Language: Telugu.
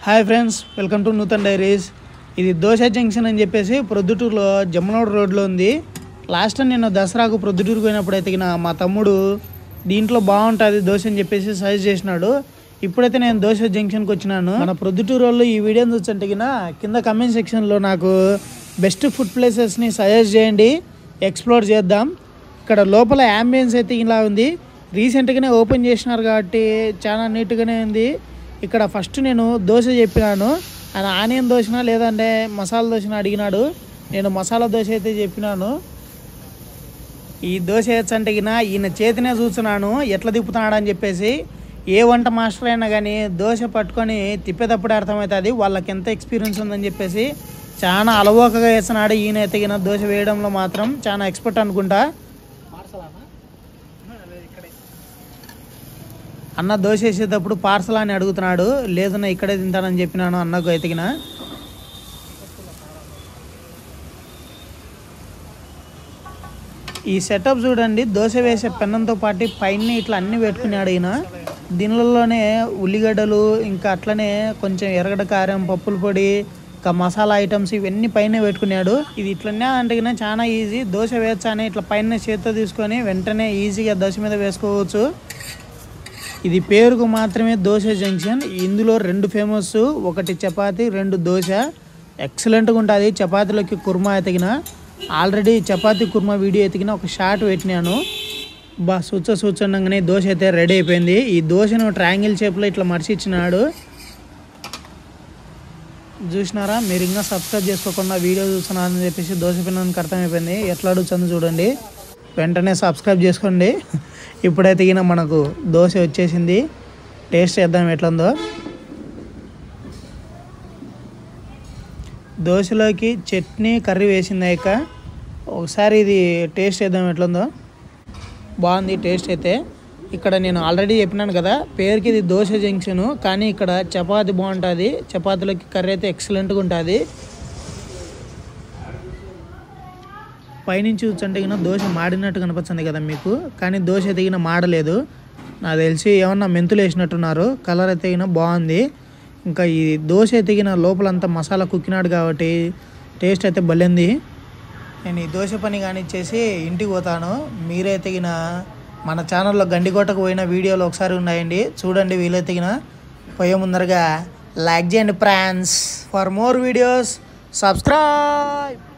Hi friends, welcome to Nutan diaries. ఇది దోసా జంక్షన్ అని చెప్పేసి ప్రొద్దుటూరులో జమ్మనోడ్ రోడ్లో ఉంది. లాస్ట్ టైం నేను దసరాకు ప్రొద్దుటూరుకు పోయినప్పుడు అయితే మా తమ్ముడు దీంట్లో బాగుంటుంది దోశ అని చెప్పేసి సజెస్ట్ చేసినాడు. ఇప్పుడైతే నేను దోసా జంక్షన్కి వచ్చినాను. మన ప్రొద్దుటూరు వాళ్ళు ఈ వీడియోని చూస్తుంటే కింద కమెంట్ సెక్షన్లో నాకు బెస్ట్ ఫుడ్ ప్లేసెస్ని సజెస్ట్ చేయండి, ఎక్స్ప్లోర్ చేద్దాం. ఇక్కడ లోపల యాంబియన్స్ అయితే ఇలా ఉంది. రీసెంట్గానే ఓపెన్ చేసినారు కాబట్టి చాలా నీట్గానే ఉంది. ఇక్కడ ఫస్ట్ నేను దోశ చెప్పినాను, ఆయన ఆనియన్ దోశనా లేదంటే మసాలా దోశనా అడిగినాడు. నేను మసాలా దోశ అయితే చెప్పినాను. ఈ దోశ వేయచ్చంటే ఈయన చేతినే చూస్తున్నాను ఎట్లా తిప్పుతున్నాడు అని చెప్పేసి. ఏ వంట మాస్టర్ అయినా కానీ దోశ పట్టుకొని తిప్పేటప్పుడే అర్థమవుతుంది వాళ్ళకి ఎంత ఎక్స్పీరియన్స్ ఉందని చెప్పేసి. చాలా అలవోకగా వేస్తున్నాడు ఈయన అయితే దోశ వేయడంలో మాత్రం చాలా ఎక్స్పర్ట్ అనుకుంటా. అన్న దోశ వేసేటప్పుడు పార్సల్ అని అడుగుతున్నాడు. లేదన్నా ఇక్కడే తింటానని చెప్పినాను అన్నకు ఎతికిన. ఈ సెటప్ చూడండి, దోశ వేసే పెన్నంతో పాటు పైన ఇట్లా అన్నీ పెట్టుకున్నాడు ఈయన. దీనిలోనే ఉల్లిగడ్డలు, ఇంకా అట్లనే కొంచెం ఎర్రగడ్డ కారం, పప్పుల పొడి, ఇంకా మసాలా ఐటమ్స్ ఇవన్నీ పైన పెట్టుకున్నాడు. ఇది ఇట్లనే అంటే చాలా ఈజీ. దోశ వేయచ్చా అని ఇట్లా పైన చేత్తో తీసుకొని వెంటనే ఈజీగా దోశ మీద వేసుకోవచ్చు. ఇది పేరుకు మాత్రమే దోశ జంక్షన్. ఇందులో రెండు ఫేమస్, ఒకటి చపాతి, రెండు దోశ. ఎక్సలెంట్గా ఉంటుంది. చపాతీలోకి కుర్మా ఎతికిన, ఆల్రెడీ చపాతీ కుర్మా వీడియో ఎతికిన ఒక షార్ట్ పెట్టినాను. సూచంగానే దోశ అయితే రెడీ అయిపోయింది. ఈ దోశను ట్రయాంగిల్ షేప్లో ఇట్లా మడిచి ఇచ్చినాడు. చూసినారా? మీరు ఇంకా సబ్స్క్రైబ్ చేసుకోకుండా వీడియో చూస్తున్నారని చెప్పేసి దోశ పిల్లలకి అర్థమైపోయింది. ఎట్లా అడుగుతుందో చూడండి, వెంటనే సబ్స్క్రైబ్ చేసుకోండి. ఇప్పుడైతే మనకు దోశ వచ్చేసింది. టేస్ట్ చేద్దాం ఎట్లుందో. దోశలోకి చట్నీ కర్రీ వేసింది ఇక. ఒకసారి ఇది టేస్ట్ చేద్దాం ఎట్లుందో. బాగుంది టేస్ట్ అయితే. ఇక్కడ నేను ఆల్రెడీ చెప్పినాను కదా, పేరుకి ఇది దోశ జంక్షను, కానీ ఇక్కడ చపాతి బాగుంటుంది. చపాతీలోకి కర్రీ అయితే ఎక్సలెంట్గా ఉంటుంది. పైనుంచి చూస్తుంటే దోశ మాడినట్టు కనిపిస్తుంది కదా మీకు, కానీ దోశ అయితే మాడలేదు. నాకు తెలిసి ఏమన్నా మెంతులు వేసినట్టున్నారు. కలర్ అయితే బాగుంది. ఇంకా ఈ దోశ అయితే లోపలంతా మసాలా కుక్కినాడు కాబట్టి టేస్ట్ అయితే భలేంది. నేను ఈ దోశ పని కానిచ్చేసి ఇంటికి పోతాను. మీరైతే మన ఛానల్లో గండికోటకు పోయిన వీడియోలు ఒకసారి ఉన్నాయండి, చూడండి. వీలైతే పోయే ముందరగా లైక్ చేయండి friends. For more videos subscribe.